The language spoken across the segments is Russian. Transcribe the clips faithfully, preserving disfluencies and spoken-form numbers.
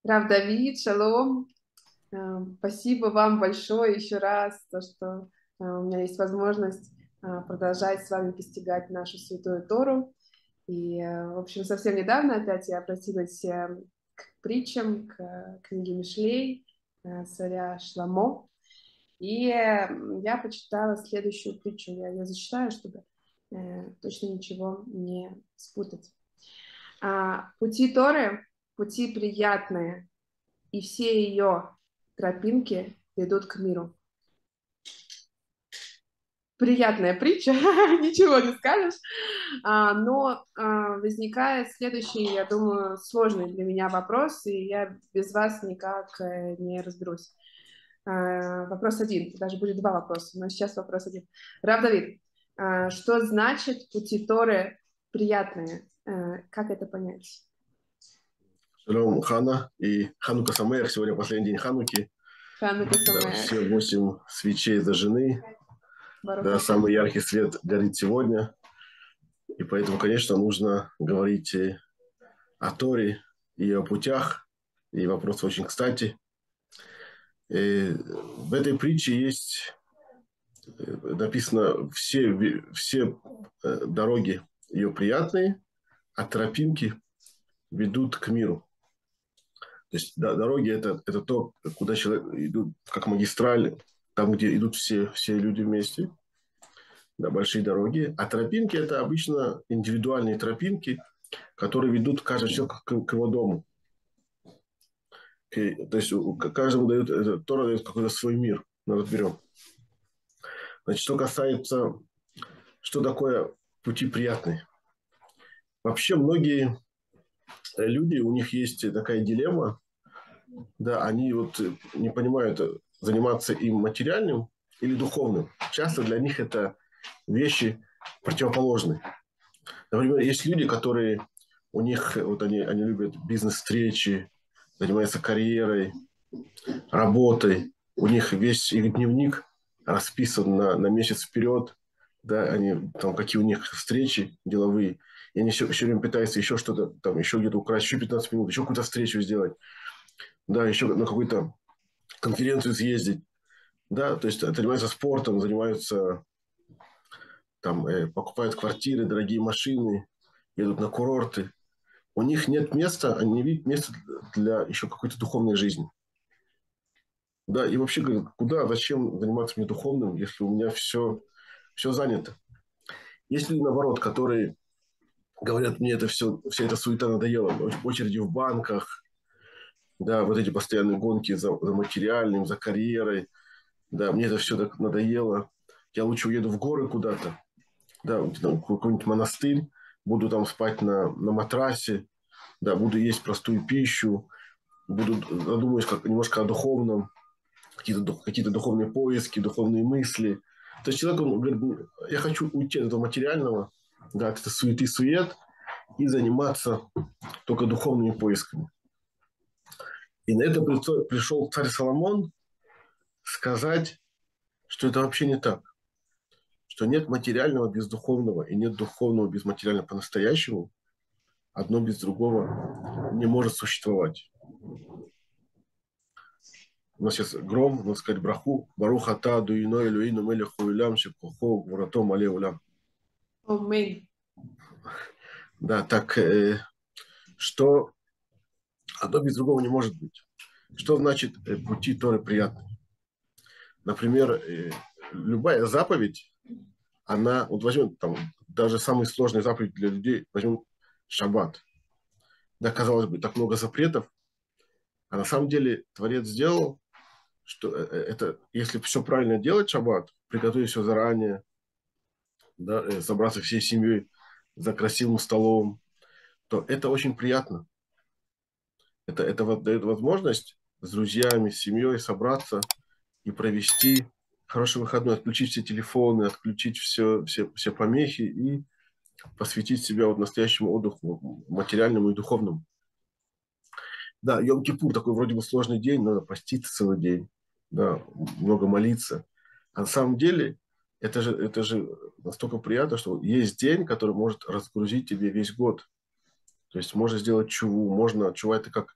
Рав Давид, шалом. Э, Спасибо вам большое еще раз, то, что э, у меня есть возможность э, продолжать с вами постигать нашу Святую Тору. И, э, в общем, совсем недавно опять я обратилась э, к притчам, к э, книге Мишлей, э, царя Шламо. И э, я почитала следующую притчу. Я ее зачитаю, чтобы э, точно ничего не спутать. А, пути Торы, пути приятные, и все ее тропинки ведут к миру. Приятная притча, ничего не скажешь, а, но а, возникает следующий, я думаю, сложный для меня вопрос, и я без вас никак э, не разберусь. А, вопрос один, даже будет два вопроса, но сейчас вопрос один. Рав Давид, а, что значит пути Торы приятные? А, как это понять? Шалом, Хана и Ханука Самех. Сегодня последний день Хануки. Ханука Да, Самеах. все восемь свечей зажжены. Барух Да, Ашем. самый яркий свет горит сегодня. И поэтому, конечно, нужно говорить и о Торе, и о путях. И вопрос очень кстати. И в этой притче есть написано все, все дороги ее приятные, а тропинки ведут к миру. То есть да, дороги это, это то, куда человек идут, как магистраль, там, где идут все, все люди вместе, да, большие дороги. А тропинки это обычно индивидуальные тропинки, которые ведут каждый человек к, к его дому. И, то есть каждому дают, это, Тора дает какой-то свой мир. Мы разберем. Значит, что касается, что такое пути приятные. Вообще многие люди, у них есть такая дилемма, да, они вот не понимают, заниматься им материальным или духовным. Часто для них это вещи противоположные. Например, есть люди, которые у них вот они, они любят бизнес-встречи, занимаются карьерой, работой. У них весь их дневник расписан на, на месяц вперед. Да, они, там, какие у них встречи деловые. И они все, все время пытаются еще что-то, там, еще где-то украсть, еще пятнадцать минут, еще какую-то встречу сделать. Да, еще на какую-то конференцию съездить. Да, то есть занимаются спортом, занимаются, там, э, покупают квартиры, дорогие машины, едут на курорты. У них нет места, они не видят места для еще какой-то духовной жизни. Да, и вообще говорят, куда, зачем заниматься мне духовным, если у меня все, все занято. Есть люди, наоборот, которые говорят, мне это все, вся эта суета надоела, очереди в банках, да, вот эти постоянные гонки за, за материальным, за карьерой, да, мне это все так надоело, я лучше уеду в горы куда-то, да, там, какой-нибудь монастырь, буду там спать на, на матрасе, да, буду есть простую пищу, буду задумаюсь как, немножко о духовном, какие-то, какие-то духовные поиски, духовные мысли. То есть человек он говорит, я хочу уйти от этого материального, да, от этой суеты-сует и заниматься только духовными поисками. И на это пришел царь Соломон сказать, что это вообще не так. Что нет материального без духовного, и нет духовного без материального по-настоящему. Одно без другого не может существовать. У нас сейчас гром, надо сказать браху. Барух ата дуино элюину мелеху илям шекухо гвуратом але улям. Аминь. Да, так э, что одно без другого не может быть. Что значит э, пути Торы приятные? Например, э, любая заповедь, она, вот возьмем там даже самые сложные заповеди для людей, возьмем шаббат. Да, казалось бы, так много запретов, а на самом деле Творец сделал, что это, если все правильно делать шаббат, приготовить все заранее, да, собраться всей семьей за красивым столом, то это очень приятно. Это, это вот дает возможность с друзьями, с семьей собраться и провести хороший выходной, отключить все телефоны, отключить все, все, все помехи и посвятить себя вот настоящему отдыху, материальному и духовному. Да, Йом-Кипур такой вроде бы сложный день, надо поститься целый день, да, много молиться. А на самом деле это же, это же настолько приятно, что есть день, который может разгрузить тебе весь год. То есть можно сделать чуву, можно, чува это как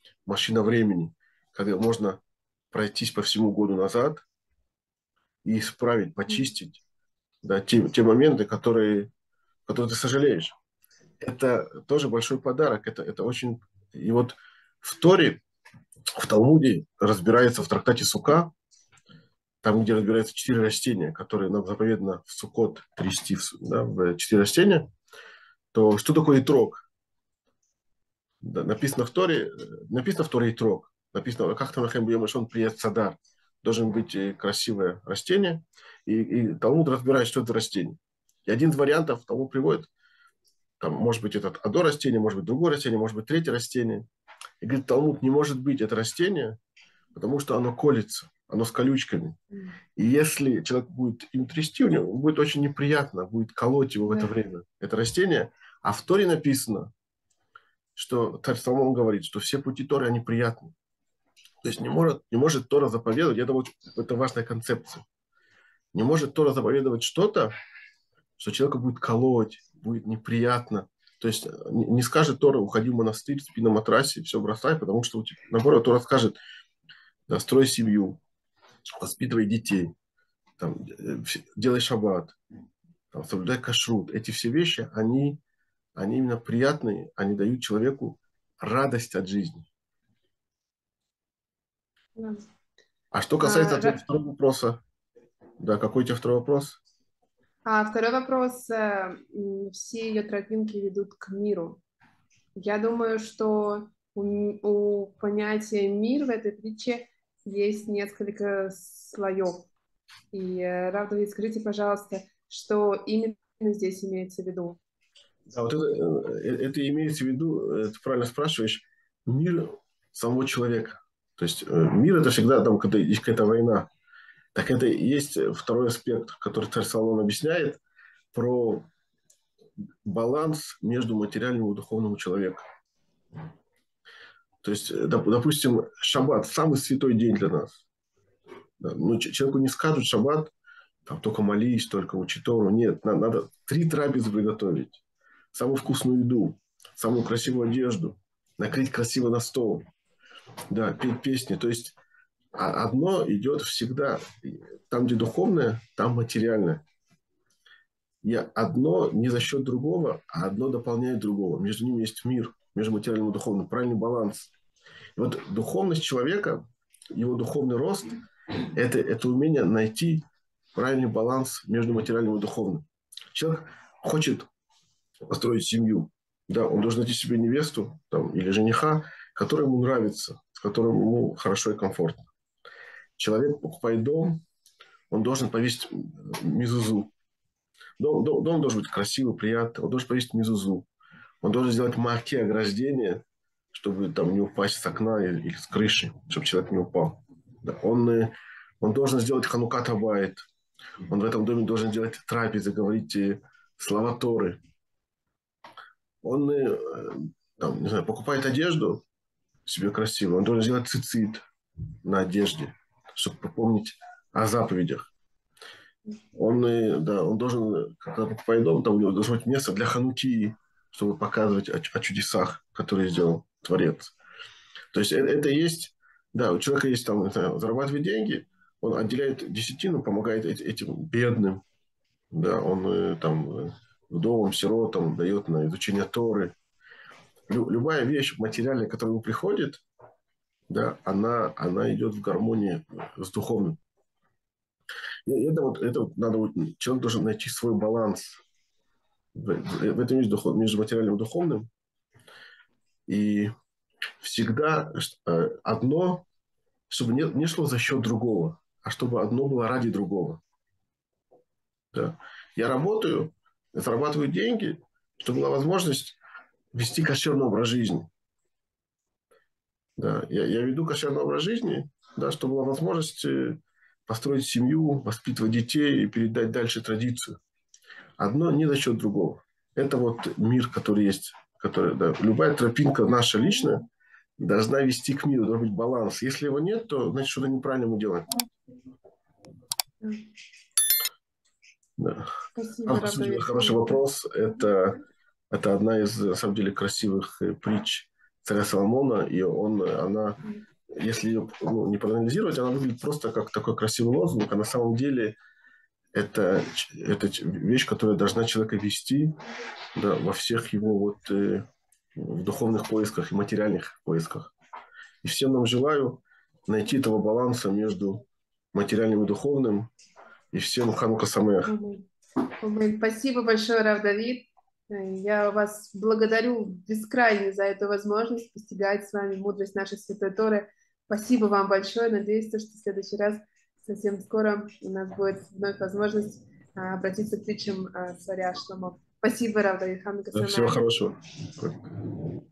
машина времени, когда можно пройтись по всему году назад и исправить, почистить, да, те, те моменты, которые, которые ты сожалеешь. Это тоже большой подарок. Это, это очень... И вот в Торе, в Талмуде разбирается в трактате Сука, там, где разбираются четыре растения, которые нам заповедно в Суккот трясти, в, да, в четыре растения, то что такое итрог? Да, написано в Торе, написано в Торе итрог. Написано, как там Нахем Бьемашон прият Садар. Должен быть красивое растение. И, и Талмуд разбирает, что это растение. И один из вариантов Талмуд приводит, там, может быть, это одно растение, может быть, другое растение, может быть, третье растение. И говорит, Талмуд, не может быть это растение, потому что оно колется, оно с колючками. И если человек будет им трясти, у него будет очень неприятно, будет колоть его в это время, это растение. А в Торе написано, что царь Соломон говорит, что все пути Торы, они приятны. То есть не может, не может Тора заповедовать, это, вот, это важная концепция. Не может Тора заповедовать что-то, что человека будет колоть, будет неприятно. То есть не, не скажет Тора, уходи в монастырь, спи на матрасе, все бросай, потому что наоборот Тора скажет, да, строй семью, воспитывай детей, там, делай шаббат, там, соблюдай кашрут. Эти все вещи, они, они именно приятные, они дают человеку радость от жизни. Да. А что касается А, твоего второго вопроса, да, какой у тебя второй вопрос? а второй вопрос. э, м, Все ее тропинки ведут к миру. Я думаю, что у, м- у понятия мир в этой притче есть несколько слоев. И, э, Рав Давид, скажите, пожалуйста, что именно здесь имеется в виду? Да, вот это, э, это имеется в виду, э, ты правильно спрашиваешь, мир самого человека. То есть э, мир это всегда там, когда есть какая-то война. Так это и есть второй аспект, который царь Соломон объясняет про баланс между материальным и духовным человеком. То есть, э, доп- допустим, шаббат – самый святой день для нас. Да, ну, ч- человеку не скажут шаббат, там, только молись, только учи Тору. Нет, надо, надо три трапезы приготовить. Самую вкусную еду, самую красивую одежду, накрыть красиво на стол, да, петь песни. То есть а одно идет всегда. Там, где духовное, там материальное. И одно не за счет другого, а одно дополняет другого. Между ними есть мир, между материальным и духовным, правильный баланс. И вот духовность человека, его духовный рост – это, это умение найти правильный баланс между материальным и духовным. Человек хочет построить семью, да, он должен найти себе невесту там, или жениха, который ему нравится, с которым ему хорошо и комфортно. Человек покупает дом, он должен повесить мезузу. Дом, дом, дом должен быть красивый, приятный, он должен повесить мезузу. Он должен сделать марки ограждения, чтобы там не упасть с окна или, или с крыши, чтобы человек не упал. Да, он, э, он должен сделать ханукат абайт. Он в этом доме должен делать трапезы, говорить э, слова Торы. Он э, там, не знаю, покупает одежду себе красивую, он должен сделать цицит на одежде, чтобы попомнить о заповедях. Он, э, да, он должен, когда покупает дом, там у него должно быть место для хануки, чтобы показывать о, о чудесах, которые сделал Творец. То есть это, это есть, да, у человека есть там, не знаю, зарабатывает деньги, он отделяет десятину, помогает этим бедным, да, он э, там э, вдовам, сиротам дает на изучение Торы. Лю, любая вещь материальная, которая ему приходит, да, она, она идет в гармонии с духовным. И это вот, это вот надо, вот, человек должен найти свой баланс в, в этом есть духов, между материальным и духовным. И всегда э, одно, чтобы не, не шло за счет другого, а чтобы одно было ради другого. Да. Я работаю, зарабатываю деньги, чтобы была возможность вести кошерный образ жизни. Да. Я, я веду кошерный образ жизни, да, чтобы была возможность э, построить семью, воспитывать детей и передать дальше традицию. Одно не за счет другого. Это вот мир, который есть. Который, да, любая тропинка наша личная должна вести к миру, должен быть баланс. Если его нет, то значит что-то неправильно мы делаем. Да. Спасибо, А, Рав слушай, Давид. хороший вопрос. Это, это одна из, на самом деле, красивых притч царя Соломона, и он, она, если ее ну, не проанализировать, она выглядит просто как такой красивый лозунг, а на самом деле это, это вещь, которая должна человека вести, да, во всех его вот, э, в духовных поисках и материальных поисках. И всем нам желаю найти этого баланса между материальным и духовным. И всем Ханука Самеах. Спасибо большое, Рав Давид. Я вас благодарю бескрайне за эту возможность постигать с вами мудрость нашей Святой Торы. Спасибо вам большое. Надеюсь, что в следующий раз совсем скоро у нас будет вновь возможность обратиться к притчам царя Шломо. Спасибо, Рав Давид. Ханука Самеах. Всего хорошего.